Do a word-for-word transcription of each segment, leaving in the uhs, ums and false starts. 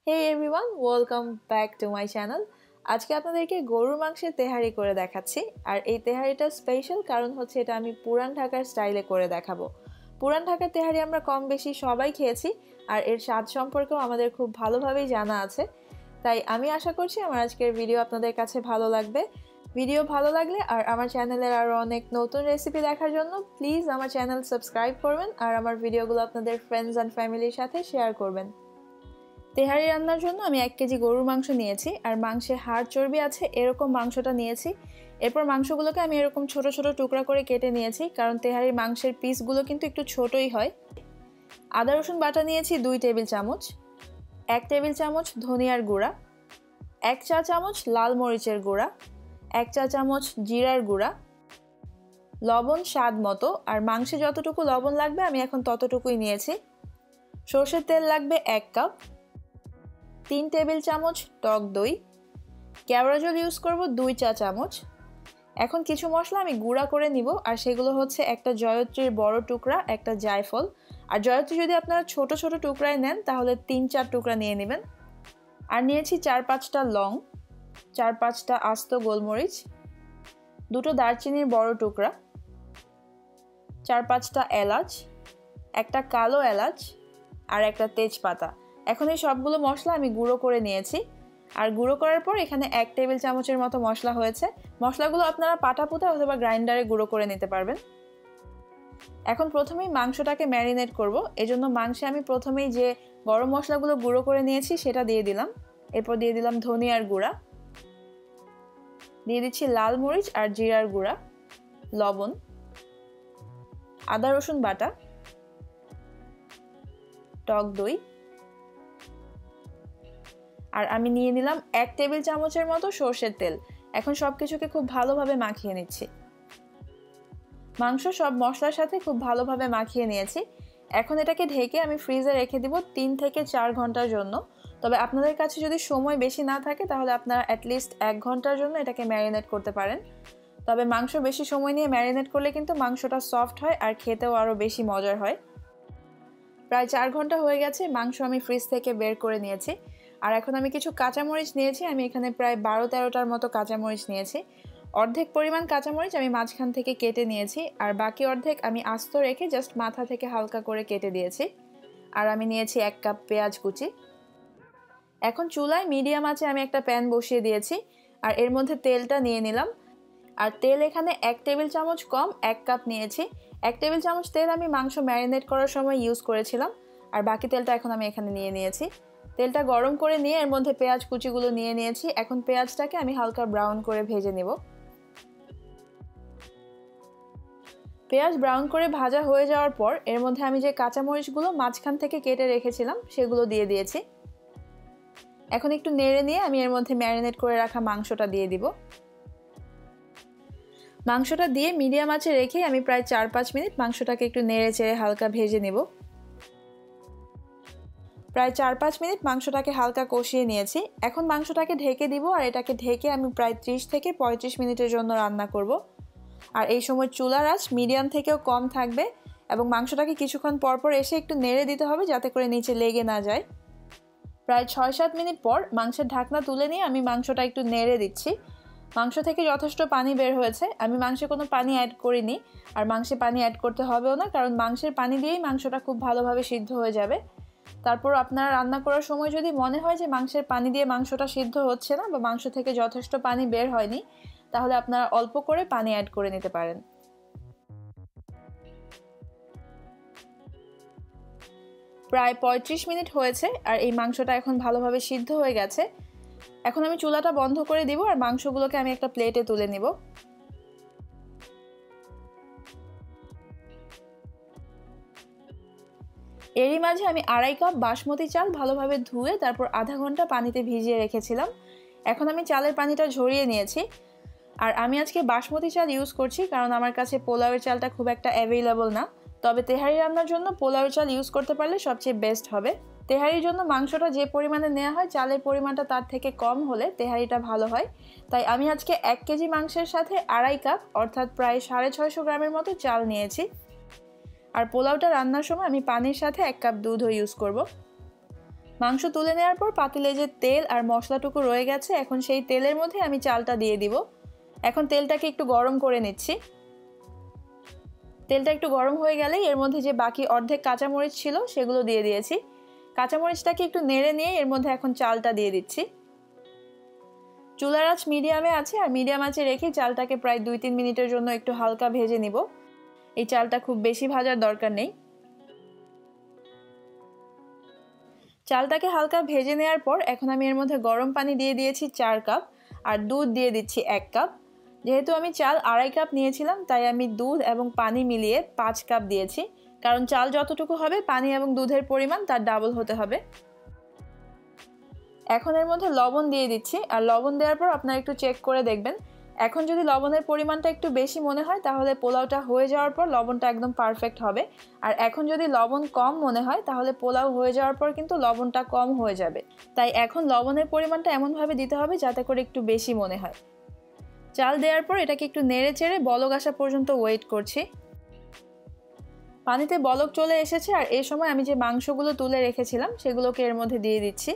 Hey everyone, welcome back to my channel. আজকে আপনাদেরকে গরুর মাংসের তেহারি করে দেখাচ্ছি আর এই তেহারিটা স্পেশাল কারণ হচ্ছে এটা আমি পুরান ঢাকার স্টাইলে করে দেখাবো। পুরান ঢাকার তেহারি আমরা কম বেশি সবাই খেয়েছি আর এর স্বাদ সম্পর্কেও আমাদের খুব ভালোভাবেই জানা আছে। তাই আমি আশা করছি আমার আজকের ভিডিও আপনাদের কাছে ভালো লাগবে। ভিডিও ভালো লাগলে আর আমার চ্যানেলের আরো অনেক নতুন রেসিপি দেখার জন্য প্লিজ আমার চ্যানেল সাবস্ক্রাইব করবেন আর আমার ভিডিওগুলো আপনাদের ফ্রেন্ডস এন্ড ফ্যামিলির সাথে শেয়ার করবেন। তেহারি রান্নার জন্য আমি এক কেজি গরুর মাংস নিয়েছি আর মাংসে হাড় চর্বি আছে এরকম মাংসটা নিয়েছি। এরপর মাংসগুলোকে আমি এরকম ছোট ছোট টুকরা করে কেটে নিয়েছি কারণ তেহারির মাংসের পিসগুলো কিন্তু একটু ছোটই হয়। আদা রসুন বাটা নিয়েছি দুই টেবিল চামচ, এক টেবিল চামচ ধনিয়ার গুঁড়া, এক চা চামচ লাল মরিচের গুঁড়া, এক চা চামচ জিরার গুঁড়া, লবণ স্বাদ মতো আর মাংসে যতটুকু লবণ লাগবে আমি এখন ততটুকুই নিয়েছি। সরষের তেল লাগবে এক কাপ, তিন টেবিল চামচ টক দই, কেওড়া জল ইউজ করব দুই চা চামচ। এখন কিছু মশলা আমি গুঁড়া করে নিব আর সেগুলো হচ্ছে একটা জয়ত্রীর বড় টুকরা, একটা জায়ফল, আর জয়ত্রী যদি আপনারা ছোট ছোট টুকরায় নেন তাহলে তিন চার টুকরা নিয়ে নেবেন। আর নিয়েছি চার পাঁচটা লং, চার পাঁচটা আস্ত গোলমরিচ, দুটো দারচিনির বড় টুকরা, চার পাঁচটা এলাচ, একটা কালো এলাচ আর একটা তেজপাতা। এখন এই সবগুলো মশলা আমি গুঁড়ো করে নিয়েছি আর গুঁড়ো করার পর এখানে এক টেবিল চামচের মতো মশলা হয়েছে। মশলাগুলো আপনারা পাটাপুতা অথবা গ্রাইন্ডারে গুঁড়ো করে নিতে পারবেন। এখন প্রথমেই মাংসটাকে ম্যারিনেট করব, এজন্য মাংসে আমি প্রথমেই যে গরম মশলাগুলো গুঁড়ো করে নিয়েছি সেটা দিয়ে দিলাম। এরপর দিয়ে দিলাম ধনিয়ার গুঁড়া, দিয়ে দিচ্ছি লাল মরিচ আর জিরার গুঁড়া, লবণ, আদা রসুন বাটা, টক দই, আর আমি নিয়ে নিলাম এক টেবিল চামচের মতো সরষের তেল। এখন সবকিছুকে খুব ভালোভাবে মাখিয়ে নিচ্ছি। মাংস সব মশলার সাথে খুব ভালোভাবে মাখিয়ে নিয়েছি। এখন এটাকে ঢেকে আমি ফ্রিজে রেখে দিব তিন থেকে চার ঘন্টার জন্য। তবে আপনাদের কাছে যদি সময় বেশি না থাকে তাহলে আপনারা অ্যাটলিস্ট এক ঘন্টার জন্য এটাকে ম্যারিনেট করতে পারেন। তবে মাংস বেশি সময় নিয়ে ম্যারিনেট করলে কিন্তু মাংসটা সফট হয় আর খেতেও আরও বেশি মজার হয়। প্রায় চার ঘন্টা হয়ে গেছে, মাংস আমি ফ্রিজ থেকে বের করে নিয়েছি। আর এখন আমি কিছু কাঁচামরিচ নিয়েছি, আমি এখানে প্রায় বারো তেরোটার মতো কাঁচামরিচ নিয়েছি। অর্ধেক পরিমাণ কাঁচামরিচ আমি মাঝখান থেকে কেটে নিয়েছি আর বাকি অর্ধেক আমি আস্ত রেখে জাস্ট মাথা থেকে হালকা করে কেটে দিয়েছি। আর আমি নিয়েছি এক কাপ পেঁয়াজ কুচি। এখন চুলায় মিডিয়াম আঁচে আমি একটা প্যান বসিয়ে দিয়েছি আর এর মধ্যে তেলটা নিয়ে নিলাম। আর তেল এখানে এক টেবিল চামচ কম এক কাপ নিয়েছি। এক টেবিল চামচ তেল আমি মাংস ম্যারিনেট করার সময় ইউজ করেছিলাম আর বাকি তেলটা এখন আমি এখানে নিয়ে নিয়েছি। তেলটা গরম করে নিয়ে এর মধ্যে পেঁয়াজ কুচিগুলো নিয়ে নিয়েছি। এখন পেঁয়াজটাকে আমি হালকা ব্রাউন করে ভেজে নেব। পেঁয়াজ ব্রাউন করে ভাজা হয়ে যাওয়ার পর এর মধ্যে আমি যে কাঁচামরিচগুলো মাঝখান থেকে কেটে রেখেছিলাম সেগুলো দিয়ে দিয়েছি। এখন একটু নেড়ে নিয়ে আমি এর মধ্যে ম্যারিনেট করে রাখা মাংসটা দিয়ে দিব। মাংসটা দিয়ে মিডিয়াম আঁচে রেখে আমি প্রায় চার পাঁচ মিনিট মাংসটাকে একটু নেড়ে চেড়ে হালকা ভেজে নেব। প্রায় চার পাঁচ মিনিট মাংসটাকে হালকা কষিয়ে নিয়েছি। এখন মাংসটাকে ঢেকে দিব আর এটাকে ঢেকে আমি প্রায় ত্রিশ থেকে পঁয়ত্রিশ মিনিটের জন্য রান্না করব। আর এই সময় চুলার আঁচ মিডিয়াম থেকেও কম থাকবে এবং মাংসটাকে কিছুক্ষণ পরপর এসে একটু নেড়ে দিতে হবে যাতে করে নিচে লেগে না যায়। প্রায় ছয় সাত মিনিট পর মাংসের ঢাকনা তুলে নিয়ে আমি মাংসটা একটু নেড়ে দিচ্ছি। মাংস থেকে যথেষ্ট পানি বের হয়েছে, আমি মাংসে কোনো পানি অ্যাড করিনি আর মাংসে পানি অ্যাড করতে হবেও না কারণ মাংসের পানি দিয়েই মাংসটা খুব ভালোভাবে সিদ্ধ হয়ে যাবে। তারপর আপনারা রান্না করার সময় যদি মনে হয় যে মাংসের পানি দিয়ে মাংসটা সিদ্ধ হচ্ছে না বা মাংস থেকে যথেষ্ট পানি বের হয়নি তাহলে আপনারা অল্প করে পানি অ্যাড করে নিতে পারেন। প্রায় পঁয়ত্রিশ মিনিট হয়েছে আর এই মাংসটা এখন ভালোভাবে সিদ্ধ হয়ে গেছে। এখন আমি চুলাটা বন্ধ করে দিব আর মাংসগুলোকে আমি একটা প্লেটে তুলে নিব। এরই মাঝে আমি আড়াই কাপ বাসমতি চাল ভালোভাবে ধুয়ে তারপর আধা ঘন্টা পানিতে ভিজিয়ে রেখেছিলাম। এখন আমি চালের পানিটা ঝরিয়ে নিয়েছি আর আমি আজকে বাসমতি চাল ইউজ করছি কারণ আমার কাছে পোলাওয়ের চালটা খুব একটা অ্যাভেলেবল না। তবে তেহারি রান্নার জন্য পোলাওয়ের চাল ইউজ করতে পারলে সবচেয়ে বেস্ট হবে। তেহারির জন্য মাংসটা যে পরিমাণে নেওয়া হয় চালের পরিমাণটা তার থেকে কম হলে তেহারিটা ভালো হয়। তাই আমি আজকে এক কেজি মাংসের সাথে আড়াই কাপ অর্থাৎ প্রায় সাড়ে ছয়শো গ্রামের মতো চাল নিয়েছি। আর পোলাওটা রান্নার সময় আমি পানির সাথে এক কাপ দুধও ইউজ করব। মাংস তুলে নেওয়ার পর পাতিলে যে তেল আর মশলাটুকু রয়ে গেছে, এখন সেই তেলের মধ্যে আমি চালটা দিয়ে দিব। এখন তেলটাকে একটু গরম করে নিচ্ছি। তেলটা একটু গরম হয়ে গেলেই এর মধ্যে যে বাকি অর্ধেক কাঁচামরিচ ছিল সেগুলো দিয়ে দিয়েছি। কাঁচামরিচটাকে একটু নেড়ে নিয়ে এর মধ্যে এখন চালটা দিয়ে দিচ্ছি। চুলার আঁচ মিডিয়ামে আছে আর মিডিয়াম আঁচে রেখে চালটাকে প্রায় দুই তিন মিনিটের জন্য একটু হালকা ভেজে নিব। এই চালটা খুব বেশি ভাজার দরকার নেই। চালটাকে হালকা ভেজে নেওয়ার পর এখন আমি এর মধ্যে গরম পানি দিয়ে দিয়েছি চার কাপ আর দুধ দিয়ে দিচ্ছি এক কাপ। যেহেতু আমি চাল আড়াই কাপ নিয়েছিলাম তাই আমি দুধ এবং পানি মিলিয়ে পাঁচ কাপ দিয়েছি, কারণ চাল যতটুকু হবে পানি এবং দুধের পরিমাণ তার ডাবল হতে হবে। এখন এর মধ্যে লবণ দিয়ে দিচ্ছি আর লবণ দেওয়ার পর আপনারা একটু চেক করে দেখবেন। এখন যদি লবণের পরিমাণটা একটু বেশি মনে হয় তাহলে পোলাওটা হয়ে যাওয়ার পর লবণটা একদম পারফেক্ট হবে, আর এখন যদি লবণ কম মনে হয় তাহলে পোলাও হয়ে যাওয়ার পর কিন্তু লবণটা কম হয়ে যাবে। তাই এখন লবণের পরিমাণটা এমনভাবে দিতে হবে যাতে করে একটু বেশি মনে হয়। চাল দেওয়ার পর এটাকে একটু নেড়ে চেড়ে বলক আসা পর্যন্ত ওয়েট করছি। পানিতে বলক চলে এসেছে আর এই সময় আমি যে মাংসগুলো তুলে রেখেছিলাম সেগুলোকে এর মধ্যে দিয়ে দিচ্ছি।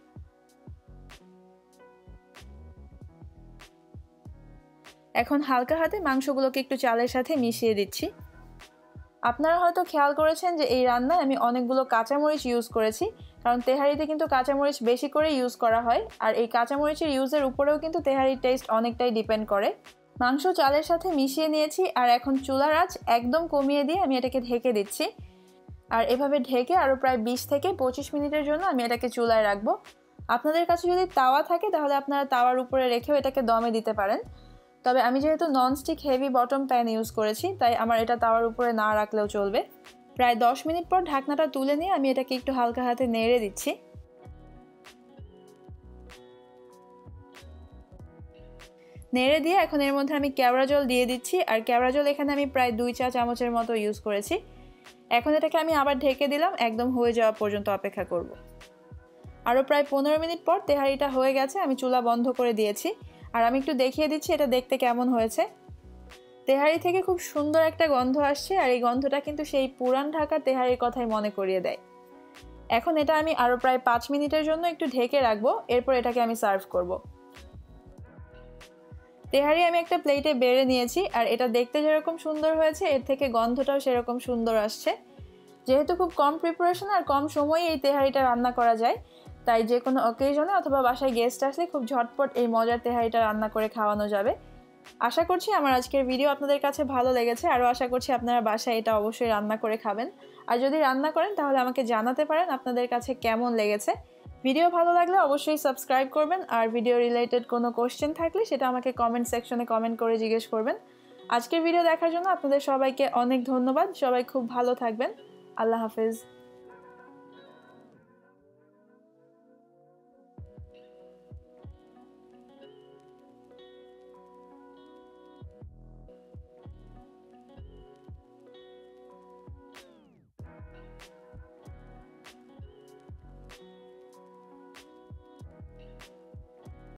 এখন হালকা হাতে মাংসগুলোকে একটু চালের সাথে মিশিয়ে দিচ্ছি। আপনারা হয়তো খেয়াল করেছেন যে এই রান্নায় আমি অনেকগুলো কাঁচামরিচ ইউজ করেছি, কারণ তেহারিতে কিন্তু কাঁচামরিচ বেশি করে ইউজ করা হয়, আর এই কাঁচামরিচের ইউজের উপরেও কিন্তু তেহারির টেস্ট অনেকটাই ডিপেন্ড করে। মাংস চালের সাথে মিশিয়ে নিয়েছি আর এখন চুলার আঁচ একদম কমিয়ে দিয়ে আমি এটাকে ঢেকে দিচ্ছি। আর এভাবে ঢেকে আরও প্রায় বিশ থেকে পঁচিশ মিনিটের জন্য আমি এটাকে চুলায় রাখবো। আপনাদের কাছে যদি তাওয়া থাকে তাহলে আপনারা তাওয়ার উপরে রেখেও এটাকে দমে দিতে পারেন, তবে আমি যেহেতু nonstick heavy bottom pan use করেছি তাই আমার এটা তাওয়ার উপরে না রাখলেও চলবে। প্রায় দশ মিনিট পর ঢাকনাটা তুলে নিয়ে আমি এটাকে একটু হালকা হাতে নেড়ে দিচ্ছি। নেড়ে দিয়ে এখন এর মধ্যে আমি কেওড়া জল দিয়ে দিচ্ছি, আর কেওড়া জল এখানে আমি প্রায় দুই চা চামচের মতো ইউজ করেছি। এখন এটাকে আমি আবার ঢেকে দিলাম, একদম হয়ে যাওয়া পর্যন্ত অপেক্ষা করব। আরও প্রায় পনেরো মিনিট পর তেহারিটা হয়ে গেছে, আমি চুলা বন্ধ করে দিয়েছি। আর আমি একটু দেখিয়ে দিচ্ছি এটা দেখতে কেমন হয়েছে। তেহারি থেকে খুব সুন্দর একটা গন্ধ আসছে, আর এই গন্ধটা কিন্তু সেই পুরান ঢাকার তেহারির কথাই মনে করিয়ে দেয়। এখন এটা আমি আরও প্রায় পাঁচ মিনিটের জন্য একটু ঢেকে রাখবো, এরপর এটাকে আমি সার্ভ করব। তেহারি আমি একটা প্লেটে বেড়ে নিয়েছি, আর এটা দেখতে যেরকম সুন্দর হয়েছে এর থেকে গন্ধটাও সেরকম সুন্দর আসছে। যেহেতু খুব কম প্রিপারেশন আর কম সময়ে এই তেহারিটা রান্না করা যায়, তাই যে কোনো অকেশনে অথবা বাসায় গেস্ট আসলে খুব ঝটপট এই মজার তেহারিটা রান্না করে খাওয়ানো যাবে। আশা করছি আমার আজকের ভিডিও আপনাদের কাছে ভালো লেগেছে, আরও আশা করছি আপনারা বাসায় এটা অবশ্যই রান্না করে খাবেন। আর যদি রান্না করেন তাহলে আমাকে জানাতে পারেন আপনাদের কাছে কেমন লেগেছে। ভিডিও ভালো লাগলে অবশ্যই সাবস্ক্রাইব করবেন, আর ভিডিও রিলেটেড কোনো কোশ্চেন থাকলে সেটা আমাকে কমেন্ট সেকশনে কমেন্ট করে জিজ্ঞেস করবেন। আজকের ভিডিও দেখার জন্য আপনাদের সবাইকে অনেক ধন্যবাদ। সবাই খুব ভালো থাকবেন। আল্লাহ হাফেজ।